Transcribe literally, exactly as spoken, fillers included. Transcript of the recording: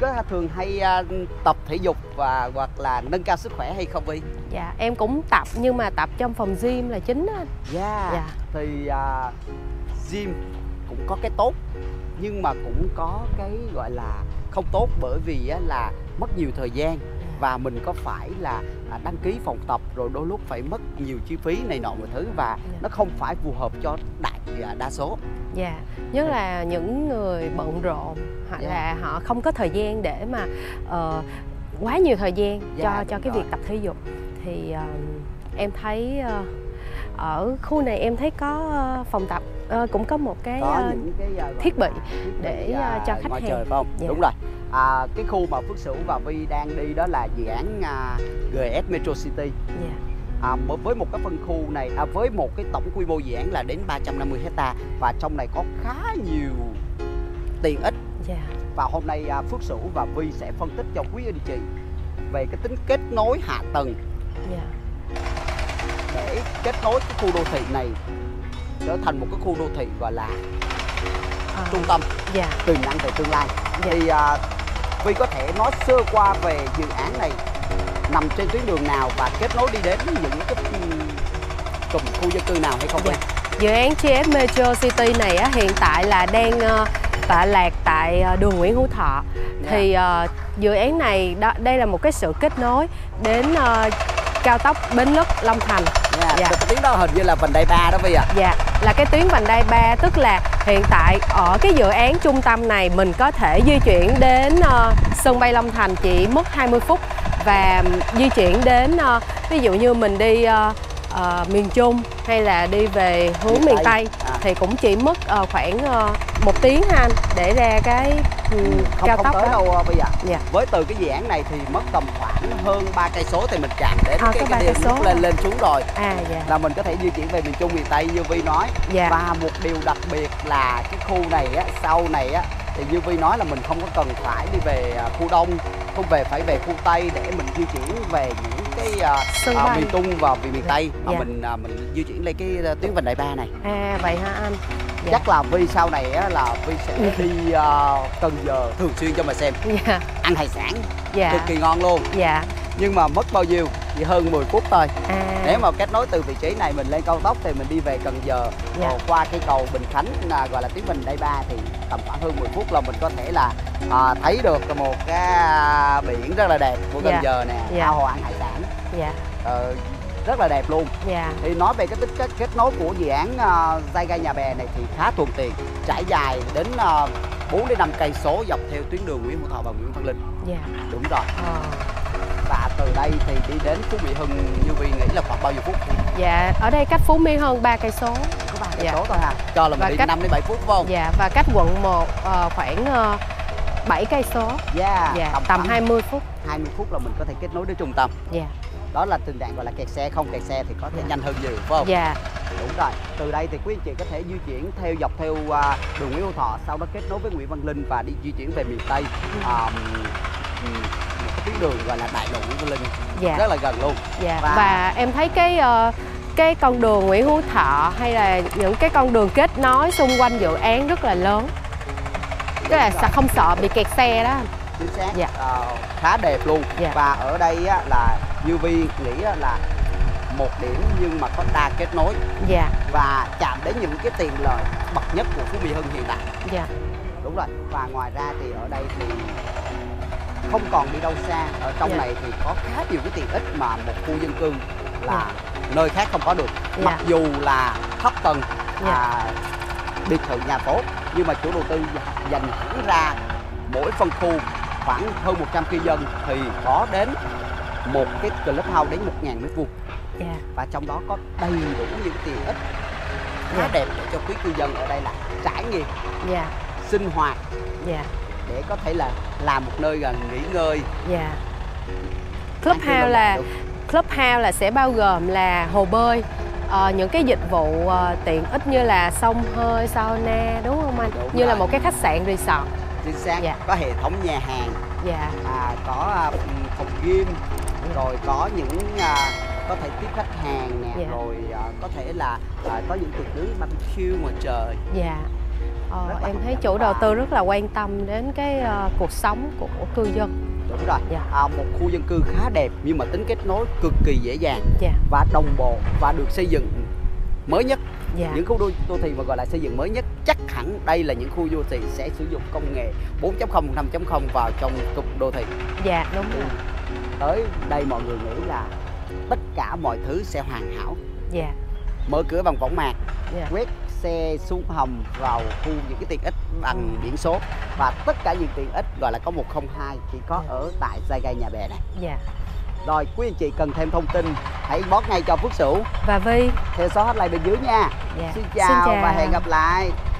có thường hay uh, tập thể dục và hoặc là nâng cao sức khỏe hay không Vi? Dạ, em cũng tập nhưng mà tập trong phòng gym là chính á. Yeah. Dạ. Thì uh, gym cũng có cái tốt nhưng mà cũng có cái gọi là không tốt, bởi vì uh, là mất nhiều thời gian và mình có phải là uh, đăng ký phòng tập rồi đôi lúc phải mất nhiều chi phí này nọ mọi thứ, và yeah. nó không phải phù hợp cho đại uh, đa số. Dạ, nhất là những người bận rộn hoặc yeah. là họ không có thời gian để mà uh, quá nhiều thời gian yeah, cho cho cái rồi. việc tập thể dục. Thì uh, em thấy uh, ở khu này em thấy có uh, phòng tập uh, cũng có một cái, có uh, những cái uh, thiết bị để uh, cho khách hàng chơi, phải không? Yeah. Đúng rồi. À, cái khu mà Phước Sửu và Vi đang đi đó là dự án uh, giê ét Metro City. Yeah. À, với một cái phân khu này, à, với một cái tổng quy mô dự án là đến ba trăm năm mươi héc ta, và trong này có khá nhiều tiện ích. Yeah. Và hôm nay à, Phước Sửu và Vi sẽ phân tích cho quý anh chị về cái tính kết nối hạ tầng. Yeah. Để kết nối cái khu đô thị này trở thành một cái khu đô thị gọi là à. trung tâm yeah. tiềm năng về tương lai. Yeah. Thì à, Vi có thể nói sơ qua về dự án này nằm trên tuyến đường nào và kết nối đi đến những cái cụm khu dân cư nào hay không? Yeah. Dự án giê ét Metro City này á, hiện tại là đang uh, tọa lạc tại uh, đường Nguyễn Hữu Thọ. Yeah. Thì uh, dự án này đó, đây là một cái sự kết nối đến uh, cao tốc Bến Lức - Long Thành. Yeah. Yeah. Cái tuyến đó hình như là vành đai ba đó Vi ạ. À? Dạ, là cái tuyến vành đai ba, tức là hiện tại ở cái dự án trung tâm này mình có thể di chuyển đến uh, sân bay Long Thành chỉ mất hai mươi phút. Và di chuyển đến uh, ví dụ như mình đi uh, uh, miền Trung hay là đi về hướng miền, miền Tây, Tây à. thì cũng chỉ mất uh, khoảng uh, một tiếng ha anh, để ra cái um, không, cao không tốc tới đó. đâu bây giờ. Yeah. Với từ cái dự án này thì mất tầm khoảng hơn ba cây số thì mình chạm đến à, cái, cái điểm số lên lên xuống rồi. À, yeah. Là mình có thể di chuyển về miền Trung, miền Tây như Vi nói. Yeah. Và một điều đặc biệt là cái khu này á, sau này á thì như Vi nói là mình không có cần phải đi về khu Đông, không về phải về khu Tây để mình di chuyển về những cái uh, uh, miền Trung và về miền Tây, mà yeah. mình uh, mình di chuyển lên cái tuyến vành đai ba này. À vậy hả anh? Dạ. Chắc là Vi sau này á, là Vi sẽ đi uh, Cần Giờ thường xuyên cho mà xem. Yeah. Ăn hải sản yeah. cực kỳ ngon luôn. Dạ. Nhưng mà mất bao nhiêu? Chỉ hơn mười phút thôi. À. Nếu mà kết nối từ vị trí này mình lên cao tốc thì mình đi về Cần Giờ, yeah. qua cái cầu Bình Khánh là gọi là tuyến vành đai ba thì tầm khoảng hơn mười phút là mình có thể là à, thấy được một cái biển rất là đẹp của Cần yeah. Giờ nè, ao hồ ăn hải sản. Yeah. Ờ, rất là đẹp luôn. Yeah. Thì nói về cái tính kết, kết nối của dự án uh, dây ga Nhà Bè này thì khá thuận tiện, trải dài đến uh, bốn đến năm cây số dọc theo tuyến đường Nguyễn Hữu Thọ và Nguyễn Văn Linh. Yeah. Đúng rồi. Oh. Và từ đây thì đi đến Phú Mỹ Hưng như Vi nghĩ là khoảng bao nhiêu phút? Dạ, ở đây cách Phú Mỹ Hưng ba cây số. Có ba cây số thôi hả? Cho là mình và đi cách... năm đến bảy phút phải không? Dạ, và cách quận một uh, khoảng uh, bảy cây số. Yeah. Dạ, tầm, tầm hai mươi phút. hai mươi phút là mình có thể kết nối đến trung tâm. Dạ. Đó là tình trạng gọi là kẹt xe, không kẹt xe thì có thể yeah. nhanh hơn nhiều phải không? Dạ. Đúng rồi. Từ đây thì quý anh chị có thể di chuyển theo dọc theo uh, đường Nguyễn Hữu Thọ, sau đó kết nối với Nguyễn Văn Linh và đi di chuyển về miền Tây. Um, um, tuyến đường gọi là đại lộ Nguyễn Văn Linh. Dạ. Rất là gần luôn. Dạ. Và, và em thấy cái uh, cái con đường Nguyễn Hữu Thọ hay là những cái con đường kết nối xung quanh dự án rất là lớn, tức là sẽ không sợ bị kẹt xe đó. Chính xác. Dạ. Uh, khá đẹp luôn. Dạ. Và ở đây á, là như Vi nghĩ á, là một điểm nhưng mà có đa kết nối. Dạ. Và chạm đến những cái tiện lợi bậc nhất của Phú Mỹ Hưng hiện tại. Dạ. Đúng rồi. Và ngoài ra thì ở đây thì không còn đi đâu xa, ở trong yeah. này thì có khá nhiều cái tiện ích mà một khu dân cư là yeah. nơi khác không có được. Yeah. Mặc dù là thấp tầng, yeah. à, biệt thự nhà tốt, nhưng mà chủ đầu tư dành hẳn ra mỗi phân khu khoảng hơn một trăm cư dân thì có đến một cái clubhouse đến một nghìn mét vuông. Yeah. Và trong đó có đầy đủ những tiện ích khá yeah. đẹp để cho quý cư dân ở đây là trải nghiệm, yeah. sinh hoạt. Yeah. Để có thể là làm một nơi gần nghỉ ngơi. Dạ. Clubhouse là Clubhouse là sẽ bao gồm là hồ bơi, uh, những cái dịch vụ uh, tiện ích như là xông hơi, sauna, đúng không anh? Đúng như rồi. Là một cái khách sạn resort. Chính xác. Dạ. Có hệ thống nhà hàng. Dạ. À, có uh, phòng gym, dạ. rồi có những uh, có thể tiếp khách hàng nè, dạ. rồi uh, có thể là uh, có những tiệc nướng barbecue ngoài trời. Dạ. Ờ, em thấy chủ đầu tư rất là quan tâm đến cái uh, cuộc sống của cư dân. Đúng rồi. Dạ. À, một khu dân cư khá đẹp nhưng mà tính kết nối cực kỳ dễ dàng. Dạ. Và đồng bộ và được xây dựng mới nhất. Dạ. Những khu đô, đô thị mà gọi là xây dựng mới nhất chắc hẳn đây là những khu đô thị sẽ sử dụng công nghệ bốn chấm không, năm chấm không vào trong trục đô thị. Dạ đúng rồi. Tới đây mọi người nghĩ là tất cả mọi thứ sẽ hoàn hảo. Dạ. Mở cửa bằng võng mạc, dạ. quét xe xuống hầm vào khu những cái tiện ích bằng ừ. biển số. Và tất cả những tiện ích gọi là có một không hai chỉ có dạ. ở tại Saigai Nhà Bè này. Dạ. Rồi quý anh chị cần thêm thông tin hãy bót ngay cho Phước Sửu và Vi theo số hotline bên dưới nha. Dạ. Xin chào, Xin chào và hẹn gặp lại.